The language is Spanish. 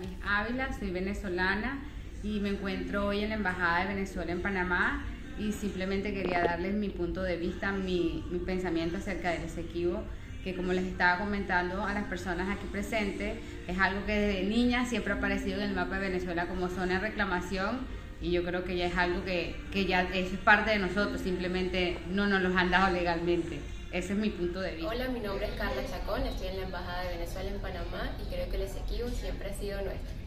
Beatriz Ávila, soy venezolana y me encuentro hoy en la Embajada de Venezuela en Panamá y simplemente quería darles mi punto de vista, mi pensamiento acerca del Esequibo, que como les estaba comentando a las personas aquí presentes, es algo que desde niña siempre ha aparecido en el mapa de Venezuela como zona de reclamación y yo creo que ya es algo que ya eso es parte de nosotros, simplemente no nos lo han dado legalmente. Ese es mi punto de vista. Hola, mi nombre es Carla Chacón, estoy en la Embajada de Venezuela en Panamá y creo que el Esequibo siempre ha sido nuestro.